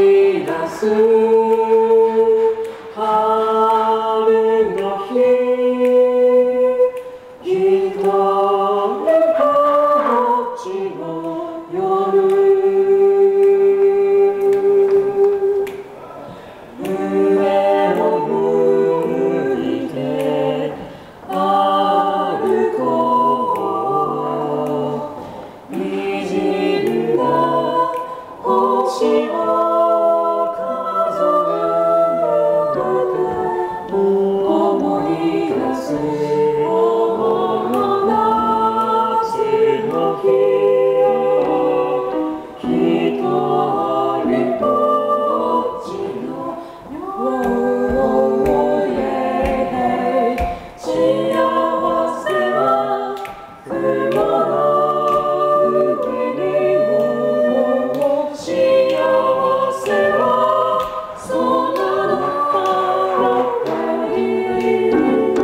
い出す春の日、一人ぼっちの夜、上を向いて歩こう、滲んだ星を数えながら思い出す夏の日、一人ぼっちの幸せは雲の上にも、幸せは空の彼方に、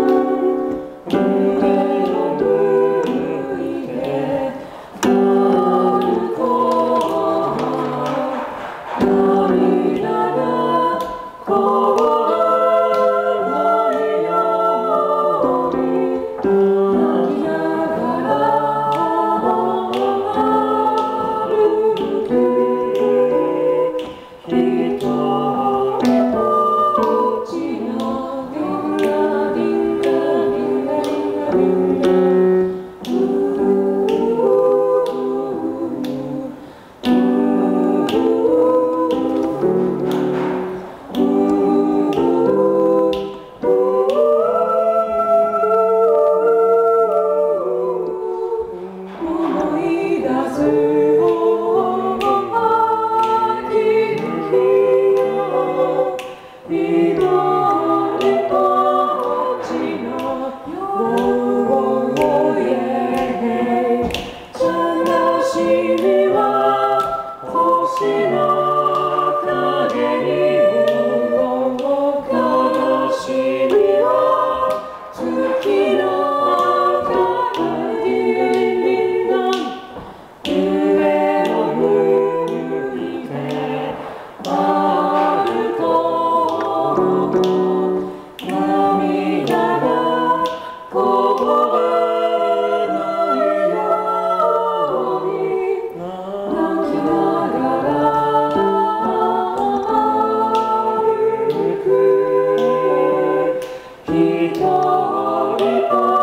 上を向いて歩こう、涙がこぼれないように、泣きながら歩く、一人ぼっちの思い出す秋の日を、一人ぼっちの悲しみは星の影にも、悲しみは月の明かりにな、上を向いて歩こう、涙がこぼれないように、泣きながら歩く、一人ぼっち